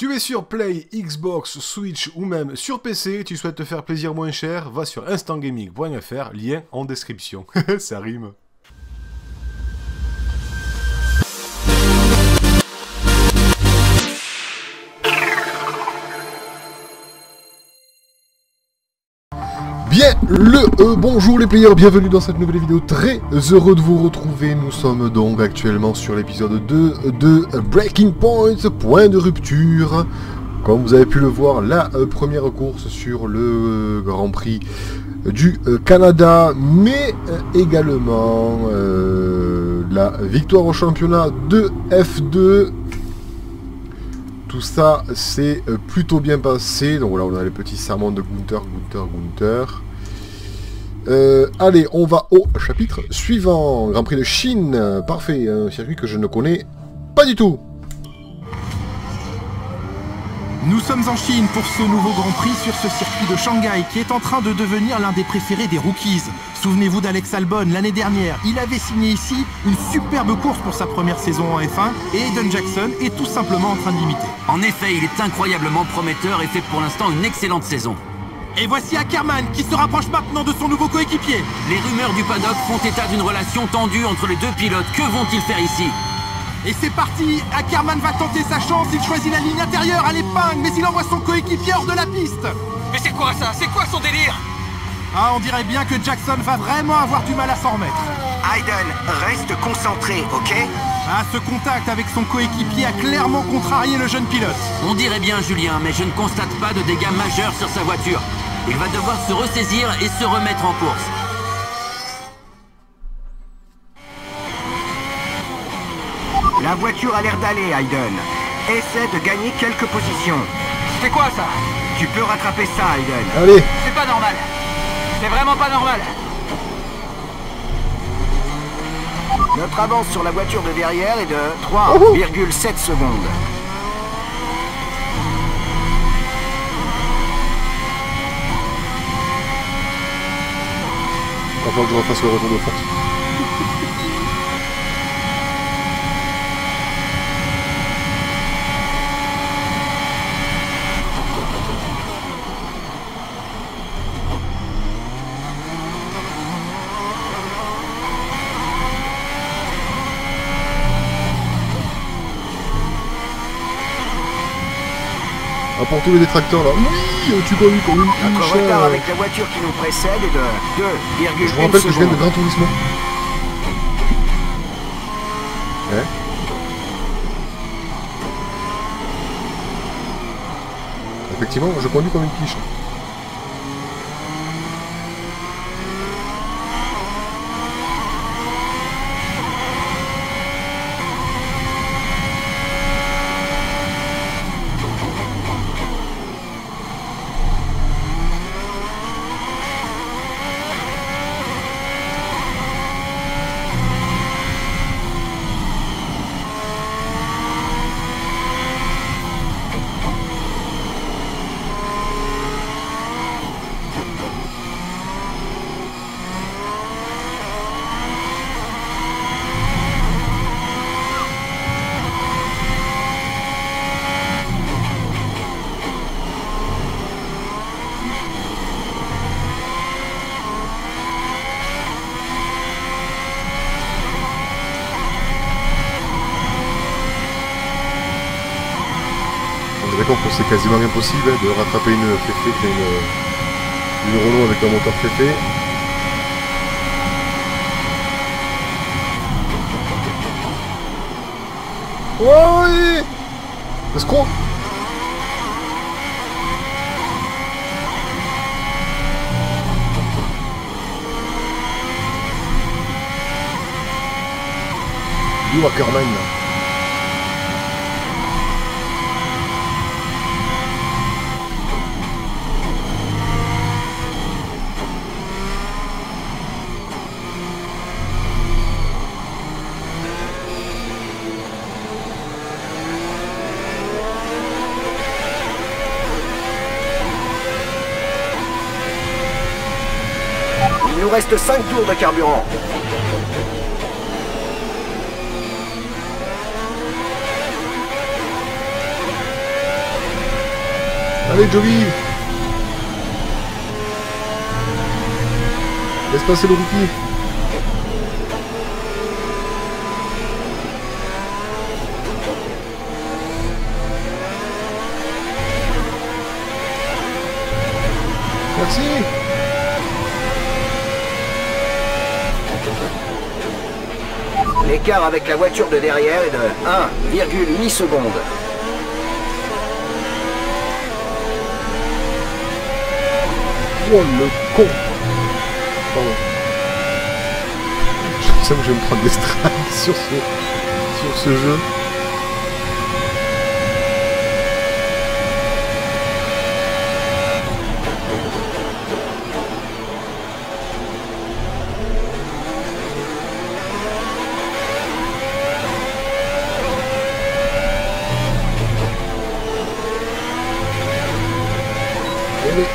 Tu es sur Play, Xbox, Switch ou même sur PC, tu souhaites te faire plaisir moins cher, va sur instantgaming.fr, lien en description. Ça rime. Bien bonjour les players, bienvenue dans cette nouvelle vidéo, très heureux de vous retrouver. Nous sommes donc actuellement sur l'épisode 2 de Breaking Point, point de rupture. Comme vous avez pu le voir, la première course sur le Grand Prix du Canada, mais également la victoire au championnat de F2. Tout ça s'est plutôt bien passé. Donc voilà, on a les petits serments de Gunther. Allez, on va au chapitre suivant. Grand Prix de Chine. Parfait, un circuit que je ne connais pas du tout. Nous sommes en Chine pour ce nouveau Grand Prix sur ce circuit de Shanghai qui est en train de devenir l'un des préférés des rookies. Souvenez-vous d'Alex Albon l'année dernière, il avait signé ici une superbe course pour sa première saison en F1 et Hayden Jackson est tout simplement en train de l'imiter. En effet, il est incroyablement prometteur et fait pour l'instant une excellente saison. Et voici Ackerman qui se rapproche maintenant de son nouveau coéquipier. Les rumeurs du paddock font état d'une relation tendue entre les deux pilotes. Que vont-ils faire ici ? Et c'est parti, Ackerman va tenter sa chance, il choisit la ligne intérieure à l'épingle, mais il envoie son coéquipier hors de la piste. Mais c'est quoi ça? C'est quoi son délire? Ah, on dirait bien que Jackson va vraiment avoir du mal à s'en remettre. Hayden, reste concentré, ok? Ah, ce contact avec son coéquipier a clairement contrarié le jeune pilote. On dirait bien Julien, mais je ne constate pas de dégâts majeurs sur sa voiture. Il va devoir se ressaisir et se remettre en course. La voiture a l'air d'aller, Hayden. Essaie de gagner quelques positions. C'est quoi ça? Tu peux rattraper ça, Hayden. Allez, C'est pas normal. C'est vraiment pas normal. Notre avance sur la voiture de derrière est de 3,7 secondes. il va falloir que je refasse le retour de force. Ah, pour tous les détracteurs là, oui, tu conduis comme une Notre quiche. retard avec la voiture qui nous précède est de Je vous 2,1 rappelle que je viens de secondes. Gran Turismo. Ouais. Effectivement, je conduis comme une quiche. On est d'accord que c'est quasiment impossible de rattraper une Féfé, une Renault avec un moteur Féfé. Oh oui, escroc. Où Ackerman là? Il nous reste 5 tours de carburant. Allez, Joey. Laisse passer le rookie. Merci. L'écart avec la voiture de derrière est de 1,8 secondes. Oh le con. Pardon. Je sens que je vais me prendre des strikes sur ce jeu. Allez.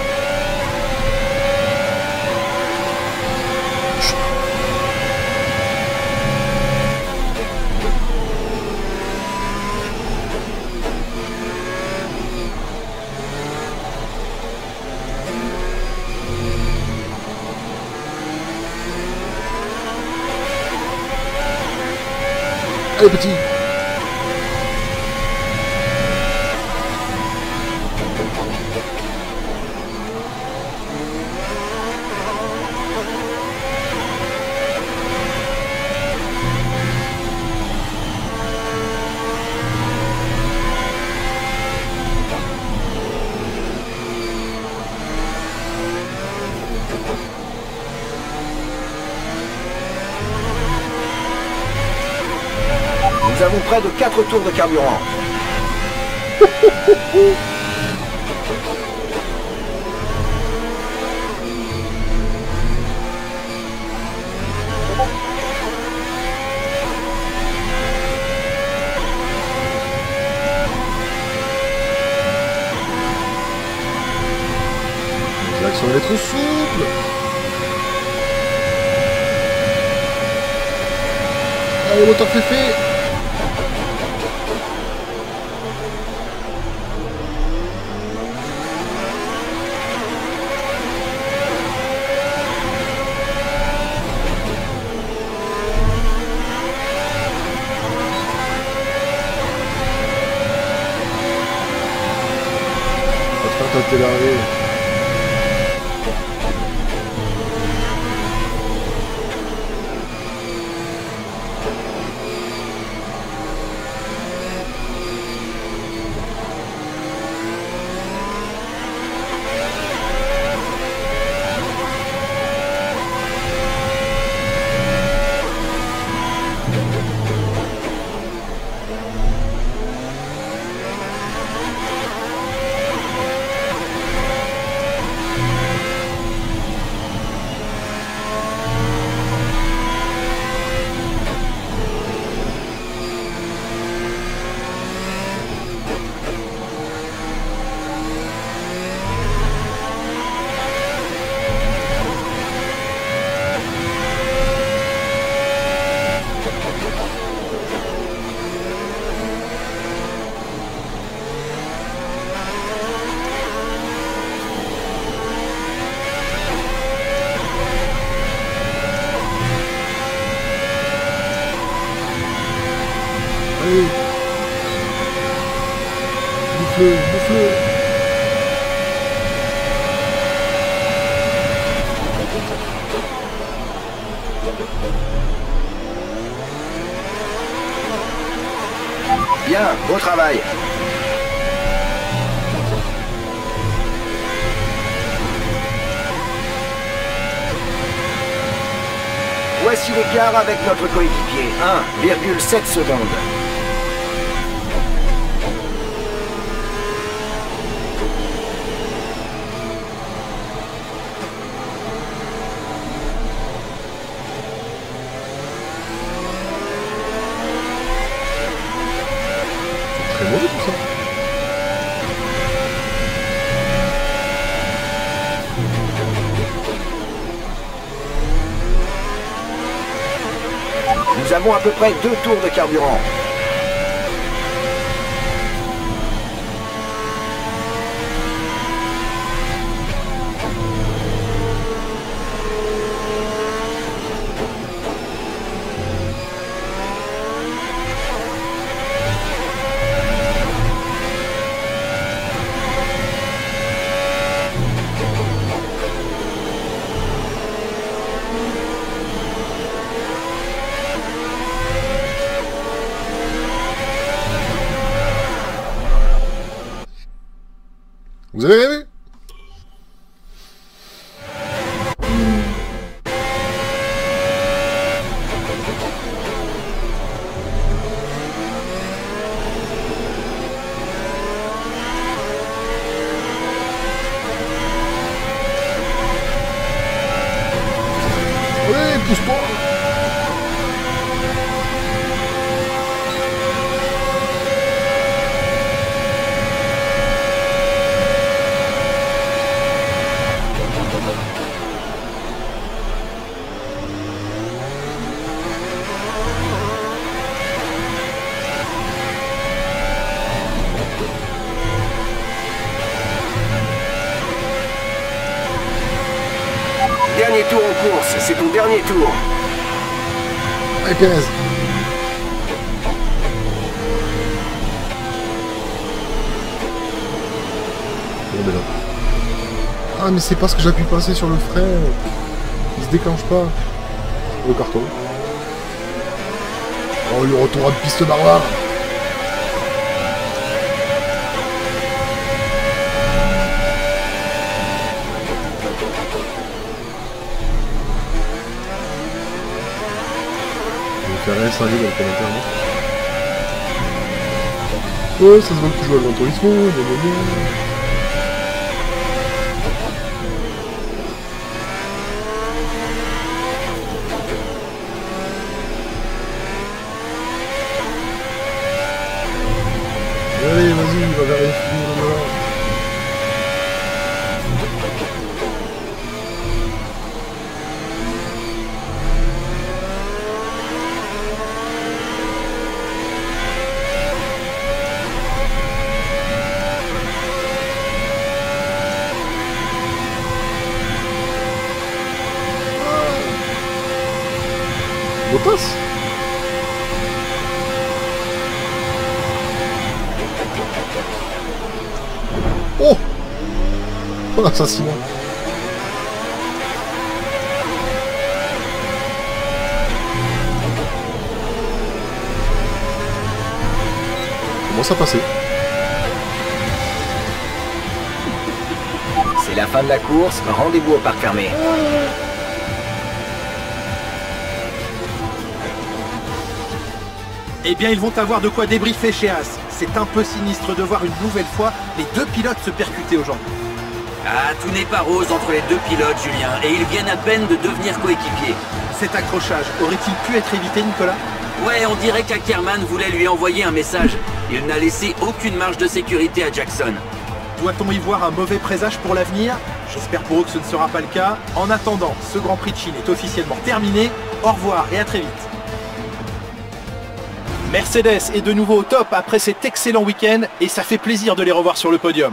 Allez petit. Nous avons près de 4 tours de carburant. L'action va être souple. Allez, moteur fait. T'es largué. Allez. Bouffe-le, bouffe-le. Bien, beau travail. Voici l'écart avec notre coéquipier. 1,7 secondes. Très mauvais tout ça. Nous avons à peu près 2 tours de carburant. Vous avez rêvé? Allez, pousse-toi! Dernier tour en course, c'est ton dernier tour. Allez, Pérez! Bon, ben là. Ah, mais c'est parce que j'appuie pas assez sur le frein. Il se déclenche pas. Le carton. Oh, le retour à piste barbare. Je vais faire un dans le commentaire, non? Ouais, ça se voit que tu joues à Gran Turismo, blablabla. Allez, vas-y, va vers les filles, là. Bottas? Oh! Oh, l'assassinat! Comment ça passait? C'est la fin de la course, rendez-vous au parc fermé. Eh bien, ils vont avoir de quoi débriefer chez As. C'est un peu sinistre de voir une nouvelle fois les deux pilotes se percuter aujourd'hui. Ah, tout n'est pas rose entre les deux pilotes, Julien, et ils viennent à peine de devenir coéquipiers. Cet accrochage aurait-il pu être évité, Nicolas? Ouais, on dirait qu'Ackerman voulait lui envoyer un message. Il n'a laissé aucune marge de sécurité à Jackson. Doit-on y voir un mauvais présage pour l'avenir? J'espère pour eux que ce ne sera pas le cas. En attendant, ce Grand Prix de Chine est officiellement terminé. Au revoir et à très vite. Mercedes est de nouveau au top après cet excellent week-end et ça fait plaisir de les revoir sur le podium.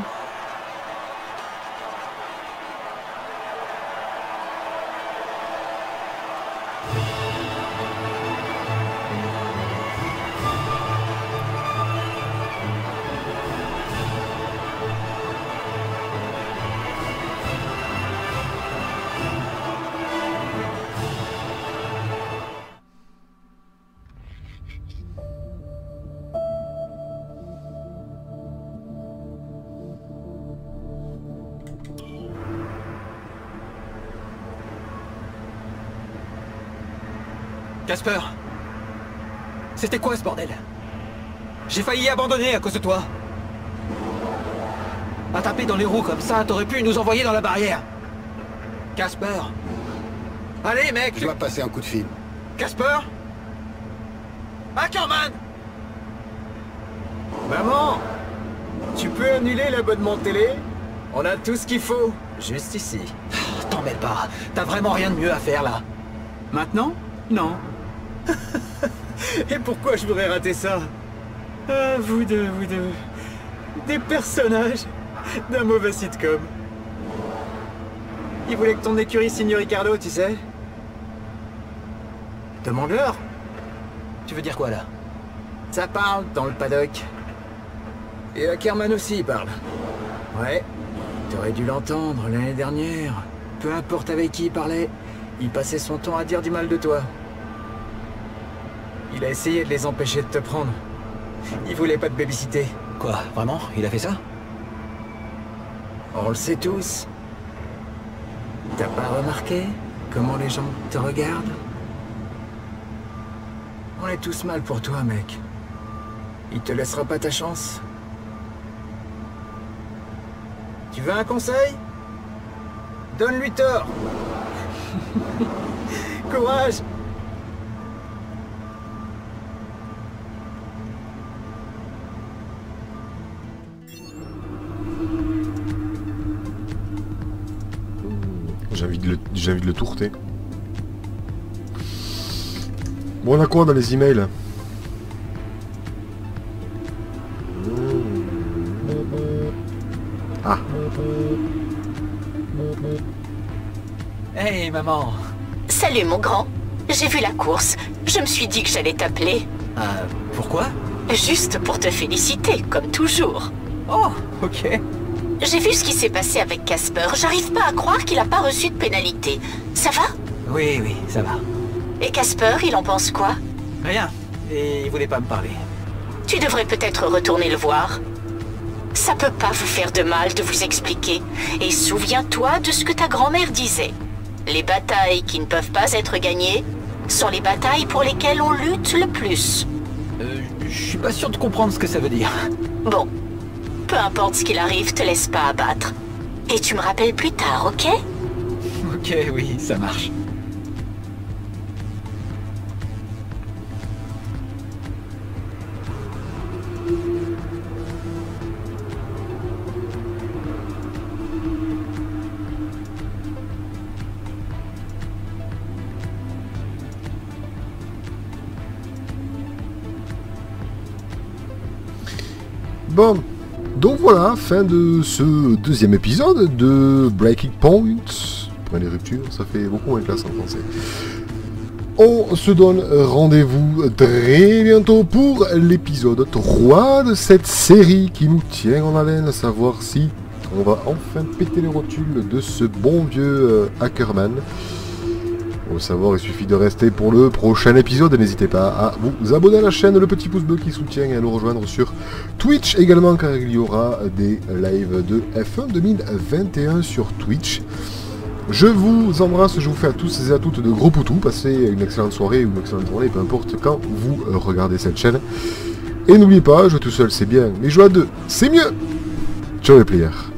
Casper, c'était quoi ce bordel? J'ai failli abandonner à cause de toi. À taper dans les roues comme ça, t'aurais pu nous envoyer dans la barrière. Casper. Allez mec. Je dois passer un coup de fil. Casper. Ackerman. Maman, tu peux annuler l'abonnement télé? On a tout ce qu'il faut, juste ici. T'en mêle pas, t'as vraiment rien de mieux à faire là. Maintenant? Non. Et pourquoi je voudrais rater ça? Ah, vous deux. Des personnages d'un mauvais sitcom. Ils voulaient que ton écurie signe Ricardo, tu sais. Demande-leur. Tu veux dire quoi là? Ça parle dans le paddock. Et Ackerman aussi parle. Ouais, t'aurais dû l'entendre l'année dernière. Peu importe avec qui il parlait, il passait son temps à dire du mal de toi. Il a essayé de les empêcher de te prendre. Il voulait pas te babysitter. Quoi, vraiment? Il a fait ça? On le sait tous. T'as pas remarqué comment les gens te regardent? On est tous mal pour toi, mec. Il te laissera pas ta chance. Tu veux un conseil? Donne-lui tort. Courage. J'ai envie de le tourter. Bon, on a quoi dans les emails? Ah. Hey, maman. Salut mon grand. J'ai vu la course. Je me suis dit que j'allais t'appeler. Pourquoi? Juste pour te féliciter, comme toujours. Oh, ok. J'ai vu ce qui s'est passé avec Casper. J'arrive pas à croire qu'il a pas reçu de pénalité. Ça va? Oui, ça va. Et Casper, il en pense quoi? Rien. Et il voulait pas me parler. Tu devrais peut-être retourner le voir. Ça peut pas vous faire de mal de vous expliquer. Et souviens-toi de ce que ta grand-mère disait. Les batailles qui ne peuvent pas être gagnées sont les batailles pour lesquelles on lutte le plus. Je suis pas sûr de comprendre ce que ça veut dire. Bon. Peu importe ce qu'il arrive, te laisse pas abattre. Et tu me rappelles plus tard, ok? Ok, oui, ça marche. Bon. Donc voilà, fin de ce deuxième épisode de Breaking Point. Point de rupture, ça fait beaucoup moins classe en français. On se donne rendez-vous très bientôt pour l'épisode 3 de cette série qui nous tient en haleine, à savoir si on va enfin péter les rotules de ce bon vieux Ackerman. Pour le savoir, il suffit de rester pour le prochain épisode. N'hésitez pas à vous abonner à la chaîne, le petit pouce bleu qui soutient, et à nous rejoindre sur Twitch également, car il y aura des lives de F1 2021 sur Twitch. Je vous embrasse, je vous fais à tous et à toutes de gros poutous. Passez une excellente soirée ou une excellente journée, peu importe quand vous regardez cette chaîne. Et n'oubliez pas, jouer tout seul c'est bien, mais jouer à deux c'est mieux. Ciao les players.